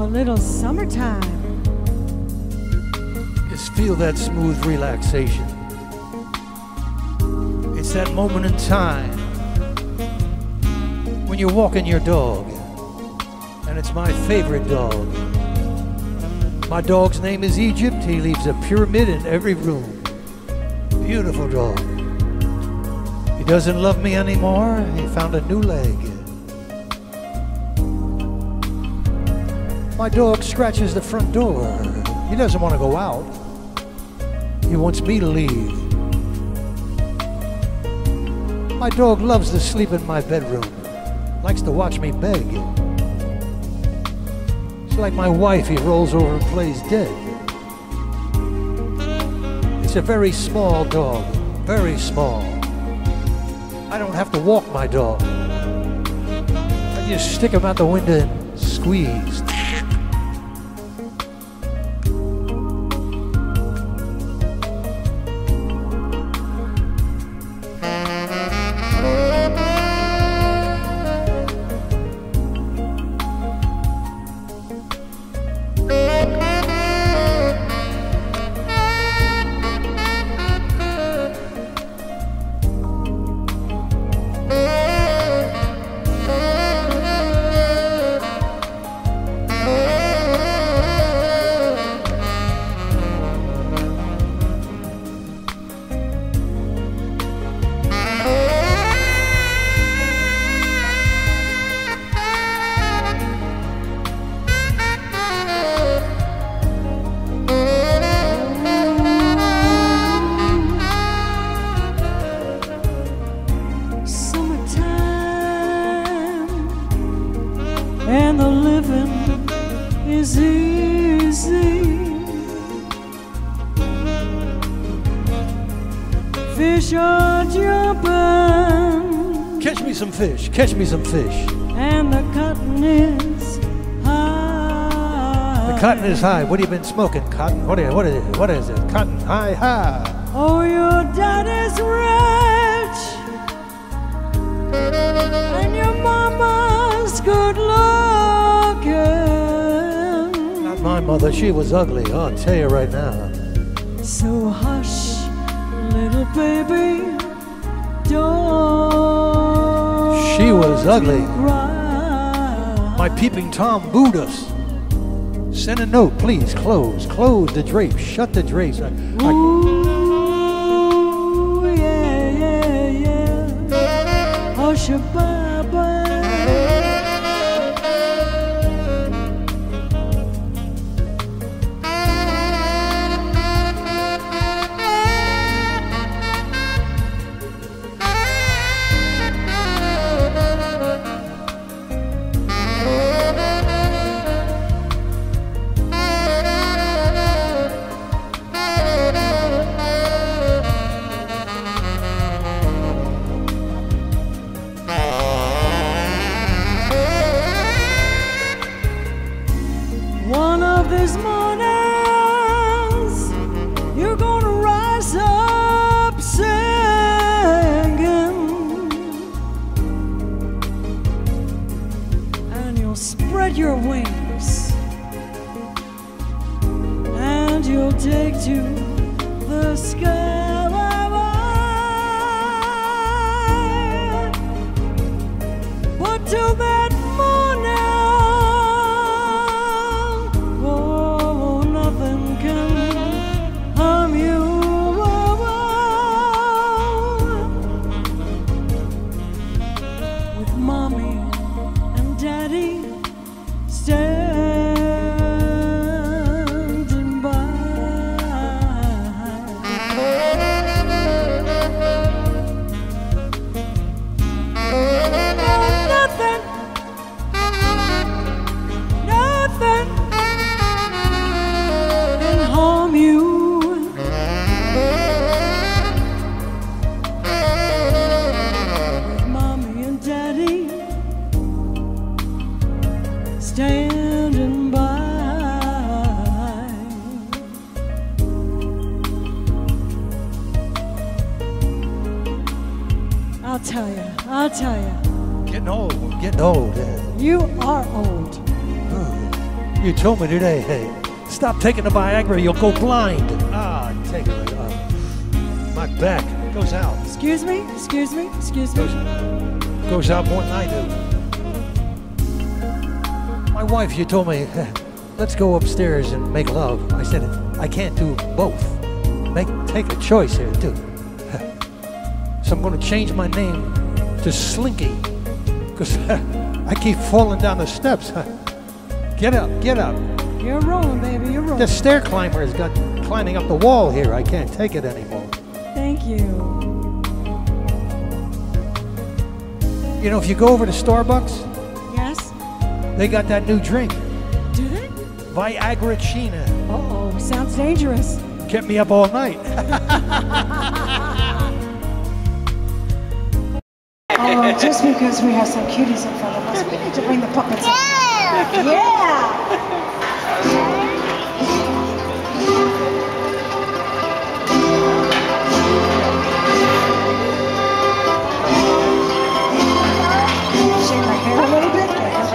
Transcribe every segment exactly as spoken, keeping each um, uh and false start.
a little summertime. Just feel that smooth relaxation. It's that moment in time when you're walking your dog, and it's my favorite dog. My dog's name is Egypt. He leaves a pyramid in every room. Beautiful dog. He doesn't love me anymore. He found a new leg. My dog scratches the front door. He doesn't want to go out. He wants me to leave. My dog loves to sleep in my bedroom. Likes to watch me beg. It's like my wife. He rolls over and plays dead. It's a very small dog. Very small. I don't have to walk my dog. I just stick him out the window and squeeze. And the living is easy. Fish are jumping. Catch me some fish. Catch me some fish. And the cotton is high. The cotton is high. What have you been smoking? Cotton? What is, what is it? What is it? Cotton high high. Oh, your daddy's rich. And your mama's good looking. Not my mother. She was ugly. I'll tell you right now. So hush, little baby, don't. She was ugly. Cry. My peeping Tom booed us. Send a note, please. Close. Close the drapes. Shut the drapes. I, I, Ooh, yeah, yeah, yeah. Hush, bye-bye. One of these mornings, you're gonna rise up singing, and you'll spread your wings, and you'll take to the sky. But till that morning, Mommy and Daddy standing by. Nothing, nothing can harm you. With Mommy and Daddy standing by. I'll tell you, I'll tell you. getting old. Getting old. You are old. Oh, You told me today, hey, stop taking the Viagra, you'll go blind. Ah, take it. Uh, my back goes out. Excuse me, excuse me, excuse me. Goes, goes out more than I do. My wife, you told me, let's go upstairs and make love. I said, I can't do both. Make, take a choice here, too. So I'm going to change my name to Slinky, because I keep falling down the steps. Get up, get up. You're rolling, baby, you're rolling. The stair climber has got climbing up the wall here. I can't take it anymore. Thank you. You know, if you go over to Starbucks, Yes? they got that new drink, Do they? Viagra China. Uh-oh, sounds dangerous. Kept me up all night. Oh, just because we have some cuties in front of us, we need to bring the puppets in. Yeah! Yeah! Shake my hair a little bit.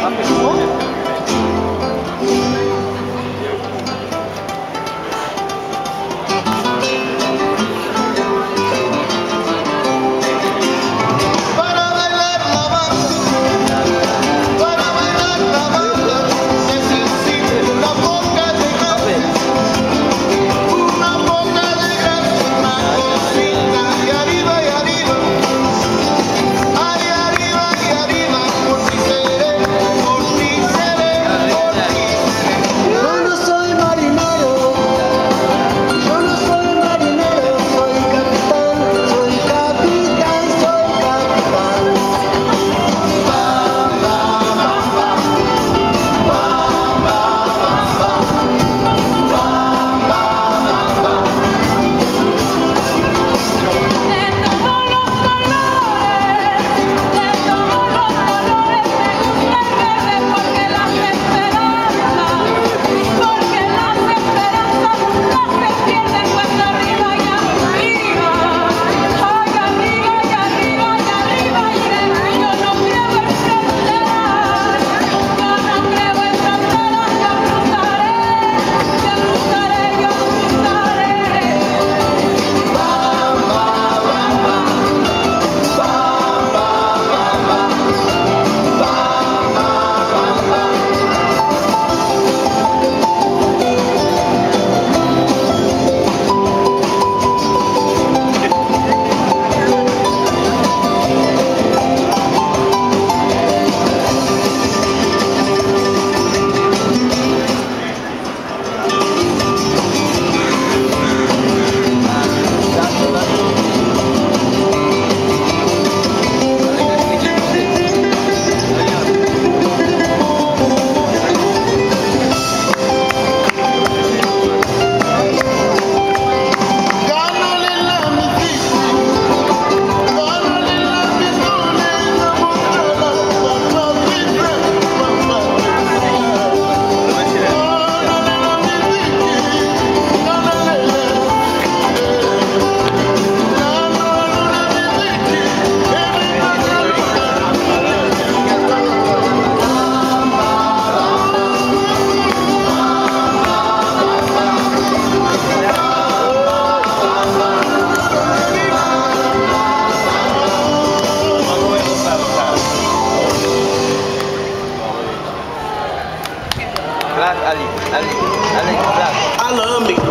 I love me.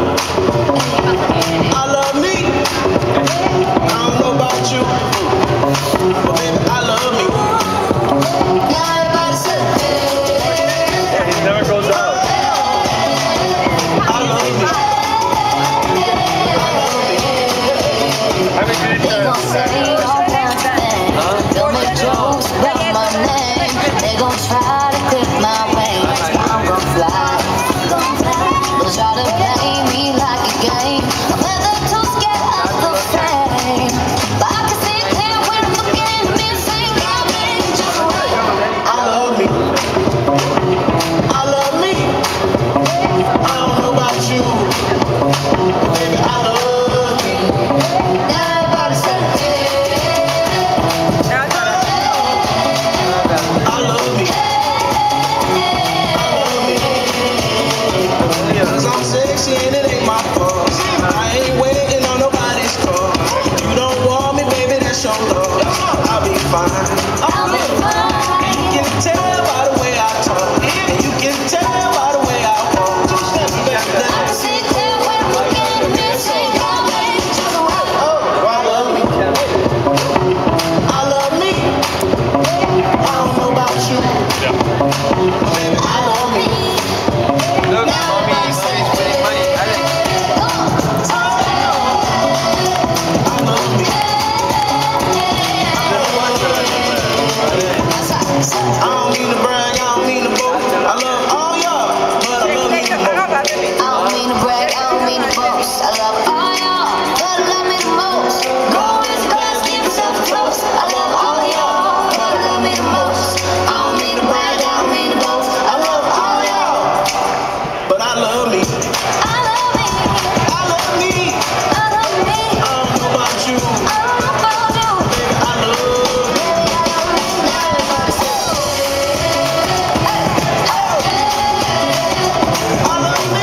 I love me. I don't know about you, but baby, I love me. Yeah, he never goes out. I love me. I mean, good Don't make jokes about my name. They gon' try to clip my wings. I'm gon' fly. They'll try to play me like a game. Let the toast get out the frame. But I can see it clear when I'm looking at me and saying, God, man, just wait. I love me. I love me. I don't know about you, but baby, I love me. Everybody say, I love me. Look, mommy, mommy's winning money. Alex. I don't mean to brag, I don't mean to boast. I love all y'all, but I love me the most. I don't mean to brag, I don't mean to boast. I love all y'all, but I love me the most. Go with the class, keep yourself close. I love all y'all, but I love me the most. I don't mean to brag, I don't mean to boast. I love all y'all, But I love me, I love me, I love me. I love me. I don't know about you, I don't know about you, I love me. baby, I love me. Now everybody say, I love me.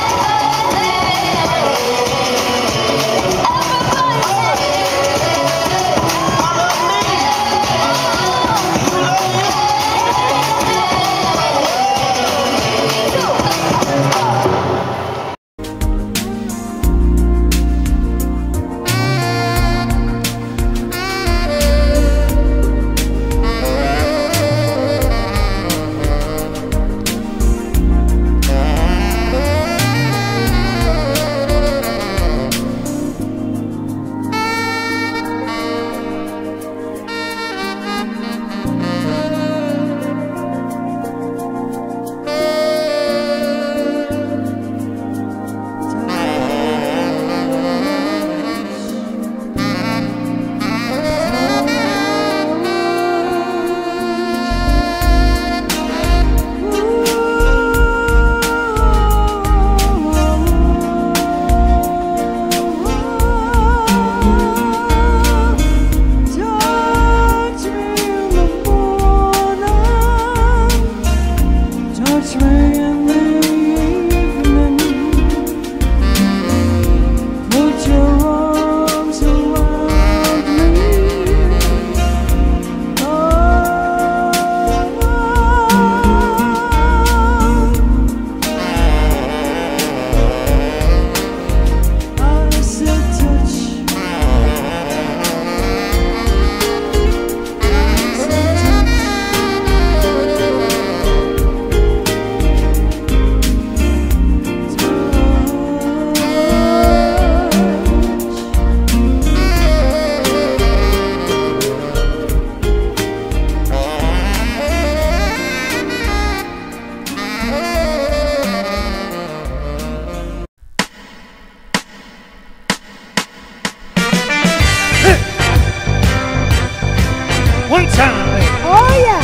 One time, baby. Oh, yeah.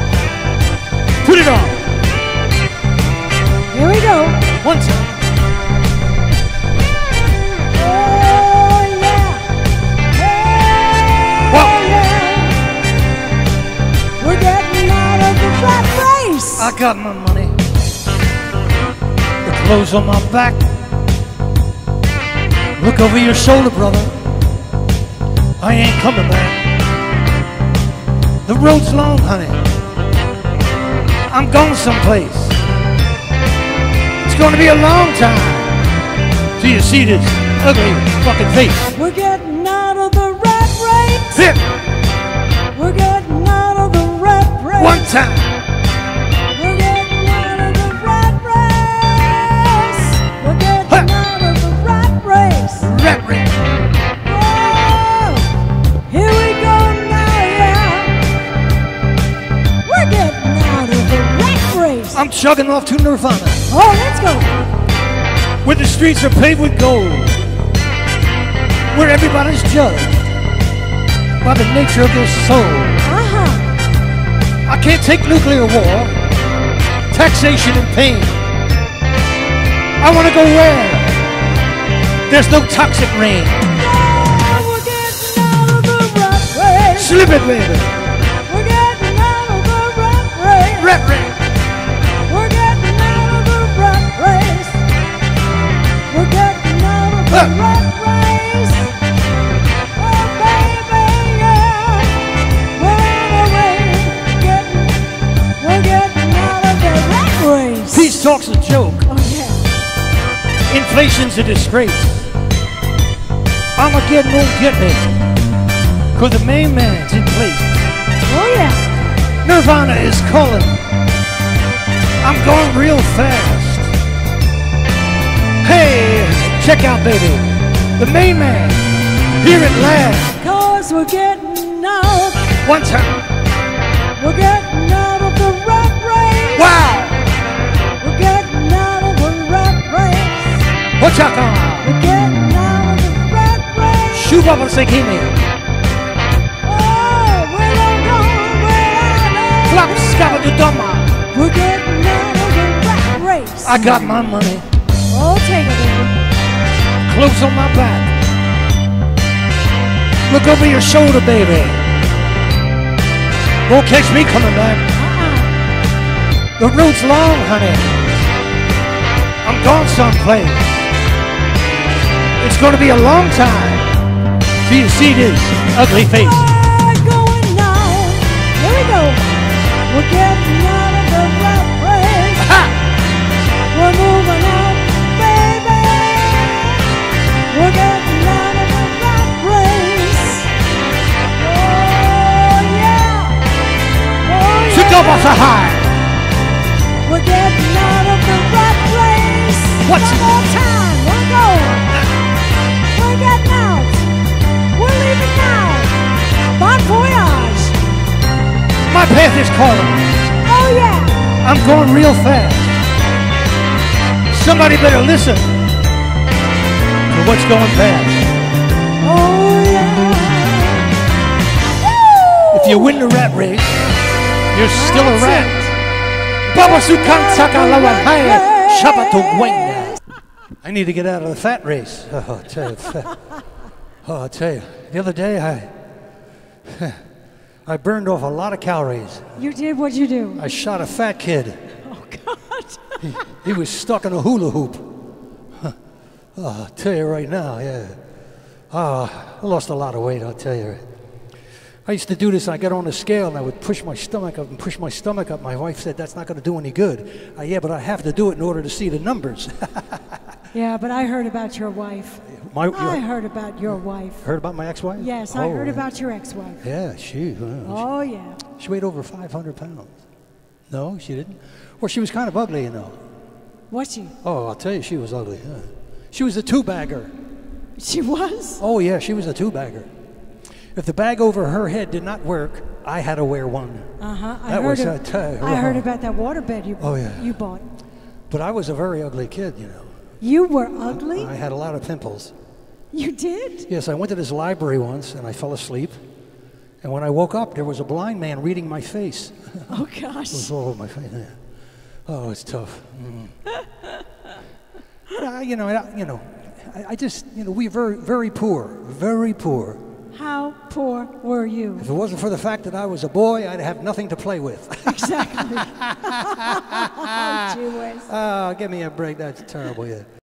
Put it on. Here we go. One time. Oh, yeah. Hey, Whoa. yeah. We're getting out of the rat race. I got my money. The clothes on my back. Look over your shoulder, brother. I ain't coming back. The road's long, honey. I'm going someplace. It's going to be a long time till you see this ugly fucking face. We're getting out of the rat race. Here, We're getting out of the rat race. one time. We're getting out of the rat race. We're getting Huh. out of the rat race. Rat race. Whoa. Here we go now, yeah. We're getting out of the rat race. I'm chugging off to Nirvana, Oh, let's go. where the streets are paved with gold, where everybody's judged by the nature of their soul. Uh-huh. I can't take nuclear war, taxation and pain. I want to go where there's no toxic rain. Oh, we're getting out of the rat race. Slip it, baby. We're getting out of the rat race. Rat race. We're getting out of the rat race. We're getting out of the Huh. rat race. Oh, baby, yeah. We're on our way. Getting, we're getting out of the rat race. Peace talk's a joke. Oh, yeah. Inflation's a disgrace. Armageddon won't get me, cause the main man's in place. Oh, yeah. Nirvana is calling. I'm going real fast. Hey, check out, baby. The main man, here at last. Cause we're getting out. One time. We're getting out of the rat race. Wow. We're getting out of the rat race. What's up, on? We're getting out of the rat race. Shubaba Sekini. Oh, we don't go where I know. Flop Scabadudoma. We're getting out of the rat race. I got my money. Oh, take it, baby. Clothes on my back. Look over your shoulder, baby. Won't catch me coming back. Uh-uh. The road's long, honey. I'm gone someplace. It's gonna be a long time till you see this ugly face. We're going now. Here we go. We're getting out of the rat race. Ha! We're moving out, baby. We're getting out of the rat race. Oh, yeah. Oh, Shoot up off the yeah. high. We're getting out of the rat race. What's One it? more time. We're going. We're getting out. We're leaving now. Bon voyage. My path is calling. Oh, yeah. I'm going real fast. Somebody better listen to what's going fast. Oh, yeah. If you win the rat race, you're still a That's rat. it. Baba Sukan Taka Lawan Haya Shabato Gwenda. I need to get out of the fat race. Oh, I'll tell you. Fat. Oh, I'll tell you. The other day, I I burned off a lot of calories. You did what you do. I shot a fat kid. Oh, God. He, he was stuck in a hula hoop. Oh, I'll tell you right now, yeah. Oh, I lost a lot of weight, I'll tell you. I used to do this, I got on the scale and I would push my stomach up and push my stomach up. My wife said, that's not going to do any good. Uh, yeah, but I have to do it in order to see the numbers. Yeah, but I heard about your wife. My, I your, heard about your wife. heard about my ex-wife? Yes, I Oh, heard yeah. about your ex-wife. Yeah, she, uh, Oh, yeah. she, she weighed over five hundred pounds. No, she didn't. Well, she was kind of ugly, you know. Was she? Oh, I'll tell you, she was ugly. Yeah. She was a two-bagger. She was? Oh, yeah, she was a two-bagger. If the bag over her head did not work, I had to wear one. Uh-huh. I That heard was of- a t- I heard about that waterbed you, Oh, yeah. you bought. But I was a very ugly kid, you know. You were ugly? I had a lot of pimples. You did? Yes, I went to this library once and I fell asleep. And when I woke up, there was a blind man reading my face. Oh, It gosh. was all over my face. Yeah. Oh, it's tough. Mm. uh, you know, I, you know, I, I just, you know, we very, very poor, very poor. How poor were you? If it wasn't for the fact that I was a boy, I'd have nothing to play with. Exactly. Oh, gee whiz. Oh, give me a break. That's terrible. Yeah.